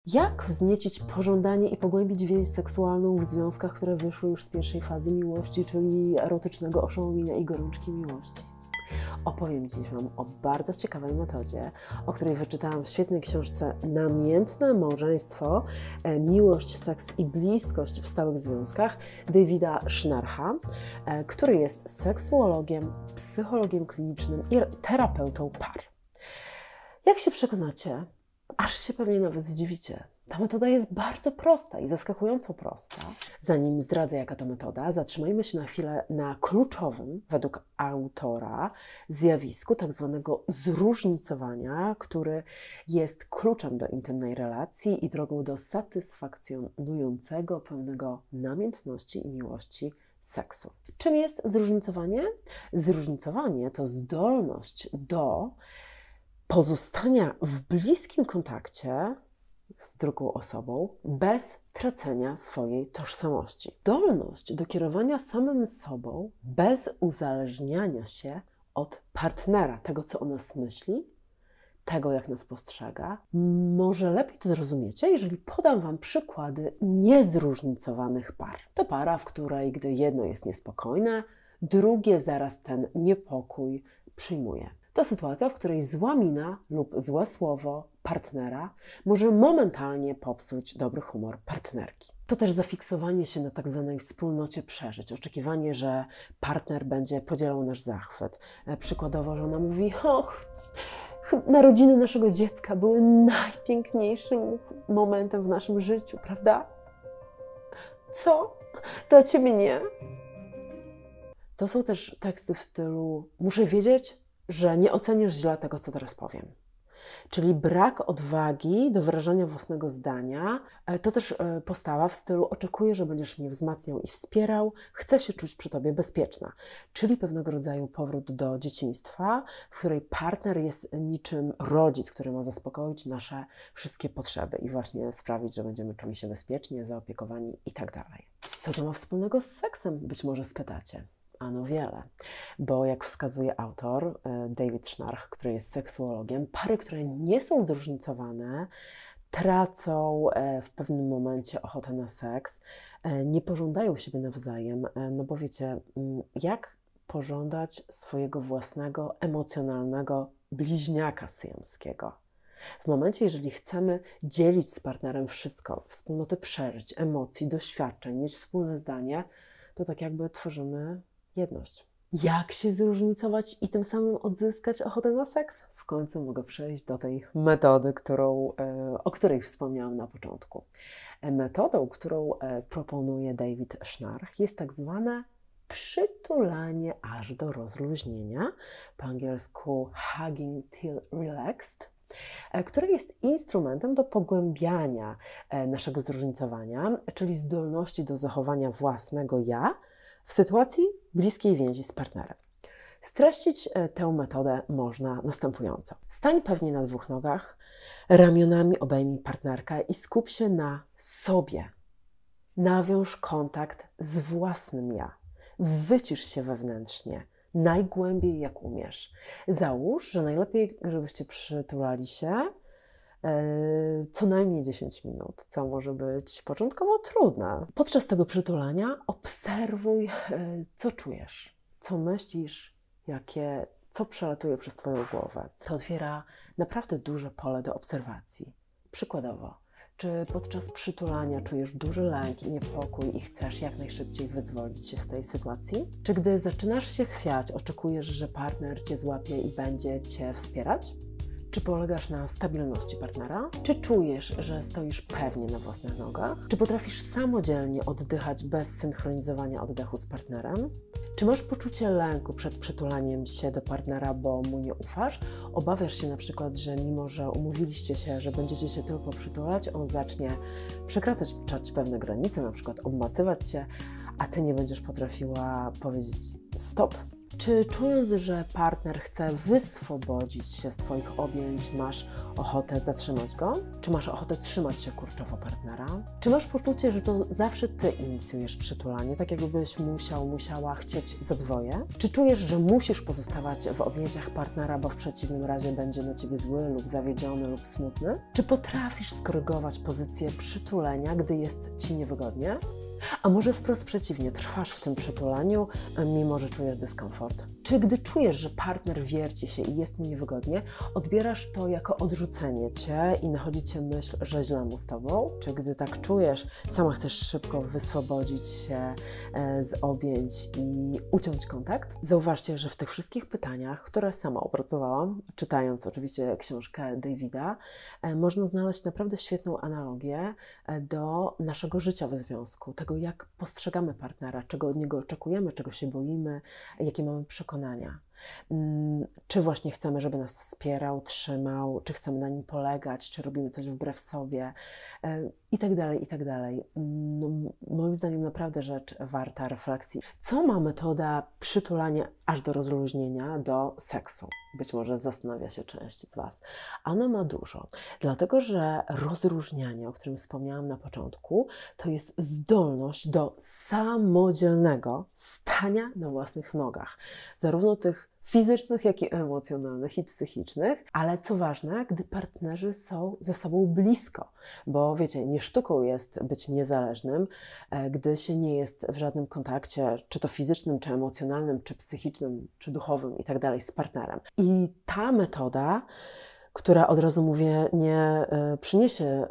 Jak wzniecić pożądanie i pogłębić więź seksualną w związkach, które wyszły już z pierwszej fazy miłości, czyli erotycznego oszołomienia i gorączki miłości? Opowiem dziś Wam o bardzo ciekawej metodzie, o której wyczytałam w świetnej książce Namiętne małżeństwo, miłość, seks i bliskość w stałych związkach Davida Schnarcha, który jest seksuologiem, psychologiem klinicznym i terapeutą par. Jak się przekonacie, aż się pewnie nawet zdziwicie. Ta metoda jest bardzo prosta i zaskakująco prosta. Zanim zdradzę, jaka to metoda, zatrzymajmy się na chwilę na kluczowym, według autora, zjawisku tak zwanego zróżnicowania, który jest kluczem do intymnej relacji i drogą do satysfakcjonującego, pełnego namiętności i miłości seksu. Czym jest zróżnicowanie? Zróżnicowanie to zdolność do pozostania w bliskim kontakcie z drugą osobą bez tracenia swojej tożsamości. Zdolność do kierowania samym sobą bez uzależniania się od partnera, tego co o nas myśli, tego jak nas postrzega. Może lepiej to zrozumiecie, jeżeli podam Wam przykłady niezróżnicowanych par. To para, w której gdy jedno jest niespokojne, drugie zaraz ten niepokój przyjmuje. To sytuacja, w której zła mina lub złe słowo partnera może momentalnie popsuć dobry humor partnerki. To też zafiksowanie się na tak zwanej wspólnocie przeżyć, oczekiwanie, że partner będzie podzielał nasz zachwyt. Przykładowo, że ona mówi: och, narodziny naszego dziecka były najpiękniejszym momentem w naszym życiu, prawda? Co? Dla Ciebie nie? To są też teksty w stylu: muszę wiedzieć, że nie ocenisz źle tego, co teraz powiem. Czyli brak odwagi do wyrażania własnego zdania. To też postawa w stylu: oczekuję, że będziesz mnie wzmacniał i wspierał, chcę się czuć przy Tobie bezpieczna. Czyli pewnego rodzaju powrót do dzieciństwa, w której partner jest niczym rodzic, który ma zaspokoić nasze wszystkie potrzeby i właśnie sprawić, że będziemy czuli się bezpiecznie, zaopiekowani i tak dalej. Co to ma wspólnego z seksem, być może spytacie? Ano wiele, bo jak wskazuje autor, David Schnarch, który jest seksuologiem, pary, które nie są zróżnicowane, tracą w pewnym momencie ochotę na seks, nie pożądają siebie nawzajem, no bo wiecie, jak pożądać swojego własnego, emocjonalnego bliźniaka syjamskiego? W momencie, jeżeli chcemy dzielić z partnerem wszystko, wspólnotę przeżyć, emocji, doświadczeń, mieć wspólne zdanie, to tak jakby tworzymy jedność. Jak się zróżnicować i tym samym odzyskać ochotę na seks? W końcu mogę przejść do tej metody, o której wspomniałam na początku. Metodą, którą proponuje David Schnarch, jest tak zwane przytulanie aż do rozluźnienia, po angielsku hugging till relaxed, które jest instrumentem do pogłębiania naszego zróżnicowania, czyli zdolności do zachowania własnego ja w sytuacji bliskiej więzi z partnerem. Streścić tę metodę można następująco. Stań pewnie na dwóch nogach, ramionami obejmij partnerkę i skup się na sobie. Nawiąż kontakt z własnym ja. Wycisz się wewnętrznie, najgłębiej jak umiesz. Załóż, że najlepiej, żebyście przytulali się co najmniej 10 minut, co może być początkowo trudne. Podczas tego przytulania obserwuj, co czujesz, co myślisz, co przelatuje przez Twoją głowę. To otwiera naprawdę duże pole do obserwacji. Przykładowo, czy podczas przytulania czujesz duży lęk i niepokój i chcesz jak najszybciej wyzwolić się z tej sytuacji? Czy gdy zaczynasz się chwiać, oczekujesz, że partner Cię złapie i będzie Cię wspierać? Czy polegasz na stabilności partnera? Czy czujesz, że stoisz pewnie na własnych nogach? Czy potrafisz samodzielnie oddychać bez synchronizowania oddechu z partnerem? Czy masz poczucie lęku przed przytulaniem się do partnera, bo mu nie ufasz? Obawiasz się na przykład, że mimo, że umówiliście się, że będziecie się tylko przytulać, on zacznie przekraczać pewne granice, na przykład obmacywać Cię, a Ty nie będziesz potrafiła powiedzieć stop? Czy czując, że partner chce wyswobodzić się z Twoich objęć, masz ochotę zatrzymać go? Czy masz ochotę trzymać się kurczowo partnera? Czy masz poczucie, że to zawsze Ty inicjujesz przytulanie, tak jakbyś musiała chcieć za dwoje? Czy czujesz, że musisz pozostawać w objęciach partnera, bo w przeciwnym razie będzie na Ciebie zły lub zawiedziony lub smutny? Czy potrafisz skorygować pozycję przytulenia, gdy jest Ci niewygodnie? A może wprost przeciwnie, trwasz w tym przytulaniu, mimo że czujesz dyskomfort? Czy gdy czujesz, że partner wierci się i jest mu niewygodnie, odbierasz to jako odrzucenie Cię i nachodzi Cię myśl, że źle mu z Tobą? Czy gdy tak czujesz, sama chcesz szybko wyswobodzić się z objęć i uciąć kontakt? Zauważcie, że w tych wszystkich pytaniach, które sama opracowałam, czytając oczywiście książkę Davida, można znaleźć naprawdę świetną analogię do naszego życia w związku, tego jak postrzegamy partnera, czego od niego oczekujemy, czego się boimy, jakie mamy przekonania. Czy właśnie chcemy, żeby nas wspierał, trzymał, czy chcemy na nim polegać, czy robimy coś wbrew sobie i tak dalej, i tak dalej. Moim zdaniem naprawdę rzecz warta refleksji. Co ma metoda przytulania aż do rozluźnienia, do seksu? Być może zastanawia się część z Was. Ona ma dużo, dlatego że rozróżnianie, o którym wspomniałam na początku, to jest zdolność do samodzielnego stania na własnych nogach. Zarówno tych fizycznych, jak i emocjonalnych i psychicznych, ale co ważne, gdy partnerzy są ze sobą blisko, bo wiecie, nie sztuką jest być niezależnym, gdy się nie jest w żadnym kontakcie, czy to fizycznym, czy emocjonalnym, czy psychicznym, czy duchowym i tak dalej z partnerem. I ta metoda, która od razu mówię, nie przyniesie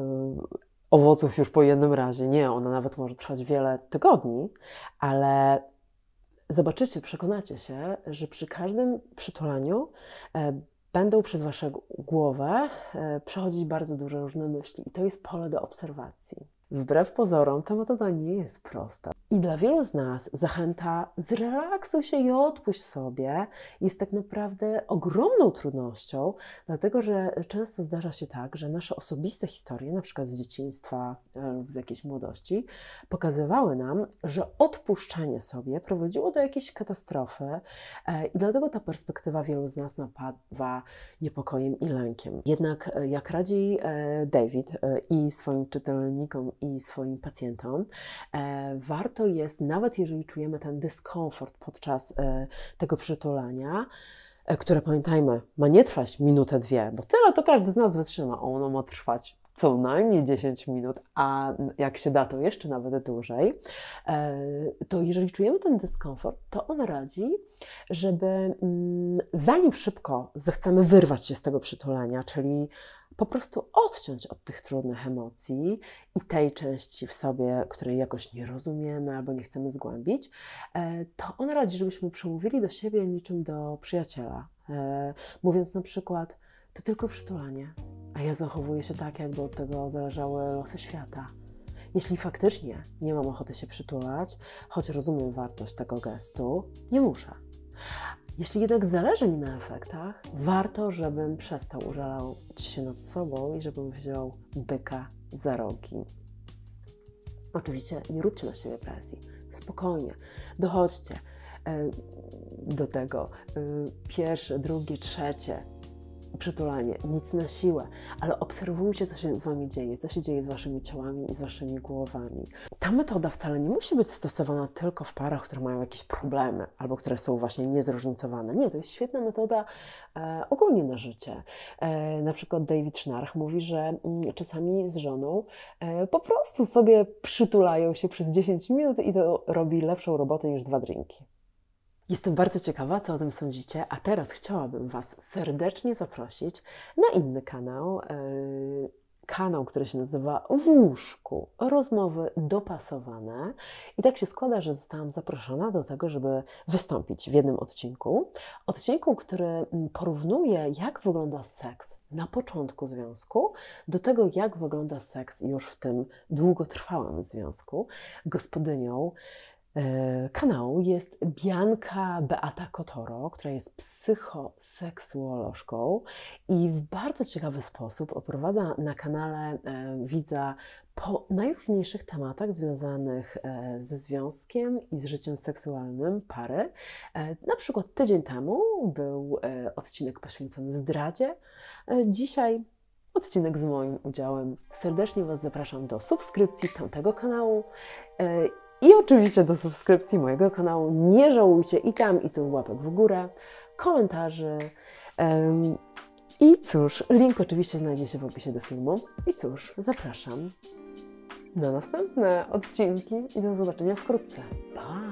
owoców już po jednym razie, nie, ona nawet może trwać wiele tygodni, ale zobaczycie, przekonacie się, że przy każdym przytulaniu będą przez Waszą głowę przechodzić bardzo duże różne myśli i to jest pole do obserwacji. Wbrew pozorom ta metoda nie jest prosta. I dla wielu z nas zachęta zrelaksuj się i odpuść sobie jest tak naprawdę ogromną trudnością, dlatego że często zdarza się tak, że nasze osobiste historie, na przykład z dzieciństwa lub z jakiejś młodości, pokazywały nam, że odpuszczenie sobie prowadziło do jakiejś katastrofy i dlatego ta perspektywa wielu z nas napawa niepokojem i lękiem. Jednak jak radzi David i swoim czytelnikom i swoim pacjentom, warto jest, nawet jeżeli czujemy ten dyskomfort podczas tego przytulania, które pamiętajmy, ma nie trwać minutę, dwie, bo tyle to każdy z nas wytrzyma, ono ma trwać co najmniej 10 minut, a jak się da, to jeszcze nawet dłużej, to jeżeli czujemy ten dyskomfort, to on radzi, żeby zanim szybko zechcemy wyrwać się z tego przytulania, czyli po prostu odciąć od tych trudnych emocji i tej części w sobie, której jakoś nie rozumiemy albo nie chcemy zgłębić, to on radzi, żebyśmy przemówili do siebie niczym do przyjaciela, mówiąc na przykład, to tylko przytulanie, a ja zachowuję się tak, jakby od tego zależały losy świata. Jeśli faktycznie nie mam ochoty się przytulać, choć rozumiem wartość tego gestu, nie muszę. Jeśli jednak zależy mi na efektach, warto, żebym przestał użalać się nad sobą i żebym wziął byka za rogi. Oczywiście nie róbcie na siebie presji. Spokojnie, dochodźcie do tego pierwsze, drugie, trzecie przytulanie, nic na siłę, ale obserwujcie, co się z Wami dzieje, co się dzieje z Waszymi ciałami i z Waszymi głowami. Ta metoda wcale nie musi być stosowana tylko w parach, które mają jakieś problemy albo które są właśnie niezróżnicowane. Nie, to jest świetna metoda ogólnie na życie. Na przykład David Schnarch mówi, że czasami z żoną po prostu sobie przytulają się przez 10 minut i to robi lepszą robotę niż 2 drinki. Jestem bardzo ciekawa, co o tym sądzicie, a teraz chciałabym Was serdecznie zaprosić na inny kanał, który się nazywa W łóżku. Rozmowy dopasowane. I tak się składa, że zostałam zaproszona do tego, żeby wystąpić w jednym odcinku. Odcinku, który porównuje, jak wygląda seks na początku związku, do tego, jak wygląda seks już w tym długotrwałym związku. Gospodynią kanału jest Bianka Beata Kotoro, która jest psychoseksuolożką i w bardzo ciekawy sposób oprowadza na kanale widza po najróżniejszych tematach związanych ze związkiem i z życiem seksualnym pary. Na przykład tydzień temu był odcinek poświęcony zdradzie. Dzisiaj odcinek z moim udziałem. Serdecznie Was zapraszam do subskrypcji tamtego kanału i oczywiście do subskrypcji mojego kanału. Nie żałujcie i tam, i tu łapek w górę, komentarzy. I cóż, link oczywiście znajdzie się w opisie do filmu. I cóż, zapraszam na następne odcinki i do zobaczenia wkrótce. Pa!